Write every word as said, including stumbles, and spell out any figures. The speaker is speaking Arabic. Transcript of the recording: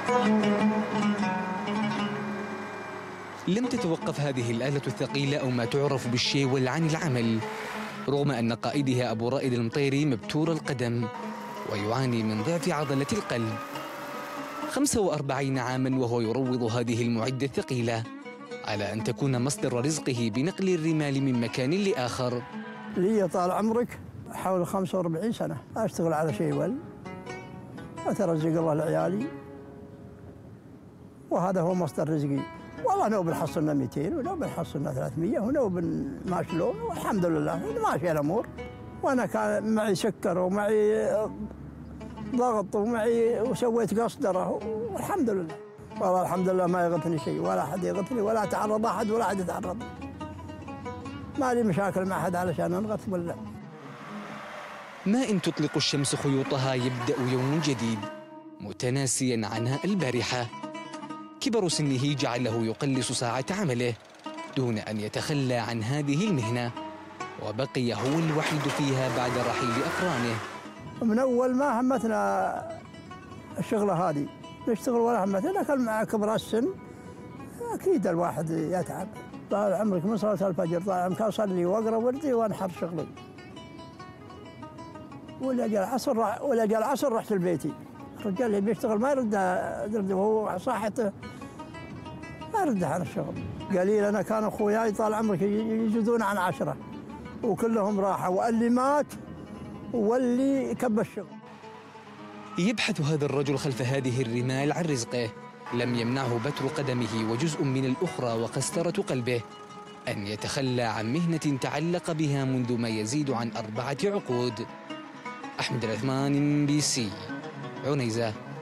لم تتوقف هذه الآلة الثقيلة أو ما تعرف بالشيول عن العمل، رغم أن قائدها أبو رائد المطيري مبتور القدم ويعاني من ضعف عضلة القلب. خمسة وأربعين عاماً وهو يروض هذه المعدة الثقيلة على أن تكون مصدر رزقه بنقل الرمال من مكان لآخر. لي طال عمرك حول خمسة وأربعين سنة أشتغل على شيول أترزق الله لعيالي، وهذا هو مصدر رزقي. والله نوب نحصلنا مئتين ونوب نحصلنا ثلاثمئة ونوب ما شلون، والحمد لله ماشية الأمور. وأنا كان معي سكر ومعي ضغط ومعي وسويت قصدرة والحمد لله. والله الحمد لله ما يغثني شيء ولا أحد يغثني ولا تعرض أحد ولا أحد يتعرض. ما لي مشاكل مع أحد علشان أنغث ولا. ما إن تطلق الشمس خيوطها يبدأ يوم جديد متناسياً عنها البارحة. كبر سنه جعله يقلص ساعة عمله دون أن يتخلى عن هذه المهنة، وبقي هو الوحيد فيها بعد رحيل أقرانه. من أول ما همتنا الشغلة هذه نشتغل ولا همتنا، لكن مع كبر السن أكيد الواحد يتعب. طال عمرك من صلاة الفجر طال عمرك أصلي وأقرأ وردي وأنحر شغلي، ولا جاء العصر ولا جاء العصر رحت لبيتي. الرجال اللي بيشتغل ما يرد يرد وهو صاحته ما يرد عن الشغل. قليل أنا كان أخوياي طال عمرك يجدون عن عشرة وكلهم راحوا، واللي مات واللي كب الشغل. يبحث هذا الرجل خلف هذه الرمال عن رزقه. لم يمنعه بتر قدمه وجزء من الأخرى وقسطرة قلبه أن يتخلى عن مهنة تعلق بها منذ ما يزيد عن أربعة عقود. أحمد العثمان، بي سي، عنيزة.